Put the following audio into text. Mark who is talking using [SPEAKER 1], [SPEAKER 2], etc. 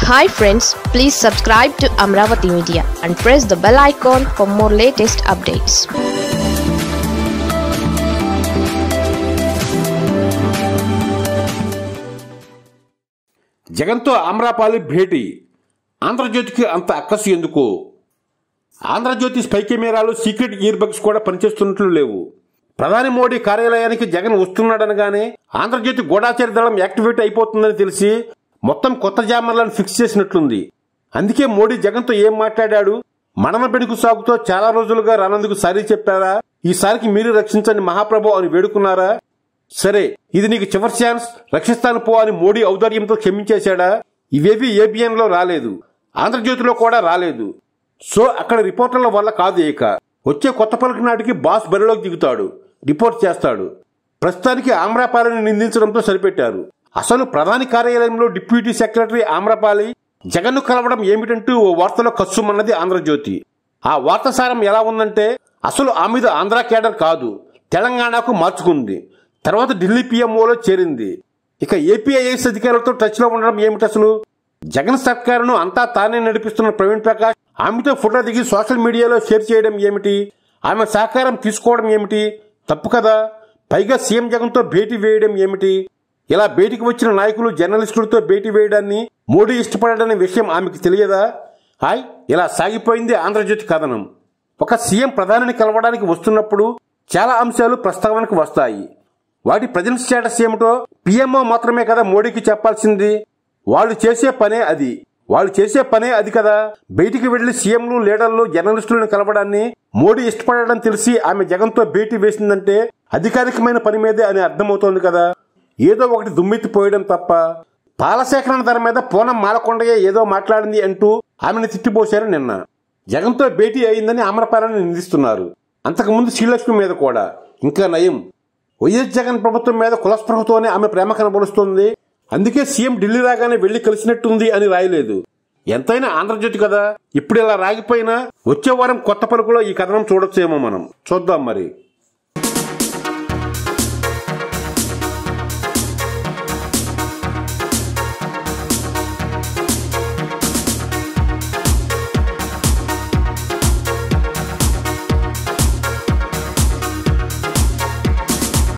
[SPEAKER 1] Hi friends, please subscribe to Amravati Media and press the bell icon for more latest updates.
[SPEAKER 2] జగన్తో ఆమ్రపాలి భేటీ ఆంధ్రజ్యోతికి అంత అక్కసు ఎందుకు? Andhrajyothi spy కెమెరాలు secret ear bugs కూడా పనిచేస్తున్నట్లు లేవు. ప్రధాని మోడీ కార్యాలయానికి జగన్ వస్తున్నాడనగానే ఆంధ్రజ్యోతి గూఢాచార దళం యాక్టివేట్ అయిపోతుందని తెలిసి మొత్తం కొత్త జామర్లను ఫిక్స్ చేసినట్లుంది. అందుకే మోడీ జగన్తో ఏం మాట్లాడాడు? మడమ బెడుకు సాగుతో చాలా రోజులుగా రానందుకు సారీ చెప్పారా? ఈసారికి మీరు రక్షించండి మహాప్రభు అని వేడుకున్నారా? సరే, ఇది నీకు చివరి ఛాన్స్, రక్షిస్తాను పో అని మోడీ ఔదార్యంతో క్షమించేశాడా? ఇవేవి ఏబిఎన్ లో రాలేదు, ఆంధ్రజ్యోతిలో కూడా రాలేదు. సో అక్కడ రిపోర్టర్ల వల్ల కాదు. ఇక వచ్చే కొత్త పలుకు నాటికి బాస్ బరిలోకి దిగుతాడు, రిపోర్ట్ చేస్తాడు. ప్రస్తుతానికి ఆమ్రపాలిని నిందించడంతో సరిపెట్టారు. అసలు ప్రధాని కార్యాలయంలో డిప్యూటీ సెక్రటరీ ఆమ్రపాలి జగన్ను కలవడం ఏమిటంటూ ఓ వార్తలో కస్సుమన్నది ఆంధ్రజ్యోతి. ఆ వార్త సారం ఎలా ఉందంటే, అసలు ఆ మీద ఆంధ్ర కేడర్ కాదు, తెలంగాణకు మార్చుకుంది. తర్వాత ఢిల్లీ పిఎంఓలో చేరింది. ఇక ఏపీఐఎస్ అధికారులతో టచ్ లో ఉండడం ఏమిటి? అసలు జగన్ సర్కారును అంతా తానే నడిపిస్తున్న ప్రవీణ్ ప్రకాష్ ఆమెతో ఫోటో దిగి సోషల్ మీడియాలో షేర్ చేయడం ఏమిటి? ఆమె సహకారం తీసుకోవడం ఏమిటి? తప్పు కదా. పైగా సీఎం జగన్తో భేటీ వేయడం ఏమిటి? ఇలా భేటీకి వచ్చిన నాయకులు జర్నలిస్టులతో భేటీ వేయడాన్ని మోడీ ఇష్టపడడనే విషయం ఆమెకు తెలియదా? హాయ్, ఇలా సాగిపోయింది ఆంధ్రజ్యోతి కథనం. ఒక సీఎం ప్రధానిని కలవడానికి వస్తున్నప్పుడు చాలా అంశాలు ప్రస్తావనకు వస్తాయి. వాటి ప్రజెంట్ స్టేటస్ ఏమిటో పిఎంఓ మాత్రమే కదా మోడీకి చెప్పాల్సింది. వాళ్ళు చేసే పనే అది కదా. బయటికి వెళ్లి సీఎంలు, లీడర్లు, జర్నలిస్టులను కలవడాన్ని మోడీ ఇష్టపడడం తెలిసి ఆమె జగన్తో భేటీ వేసిందంటే అధికారికమైన పని మీదే అని అర్థమవుతోంది కదా. ఏదో ఒకటి దుమ్మెత్తిపోయడం తప్ప. పాలసేకరణ ధర మీద పూనం మాలకొండయ్య ఏదో మాట్లాడింది అంటూ ఆమెను తిట్టిపోశారు నిన్న. జగన్తో భేటీ అయిందని ఆమ్రపాలిని నిందిస్తున్నారు. అంతకుముందు శ్రీలక్ష్మి మీద కూడా. ఇంకా నయం, వైఎస్ జగన్ ప్రభుత్వం మీద కులస్పృహతోనే ఆమె ప్రేమ కనబరుస్తోంది. అందుకే సీఎం ఢిల్లీ రాగానే వెళ్లి కలిసినట్టుంది అని రాయలేదు. ఎంతైనా ఆంధ్రజ్యోతి కదా. ఇప్పుడు ఇలా రాగిపోయినా వచ్చే వారం కొత్త పలుకులో ఈ కథనం చూడొచ్చేమో మనం. చూద్దాం మరి.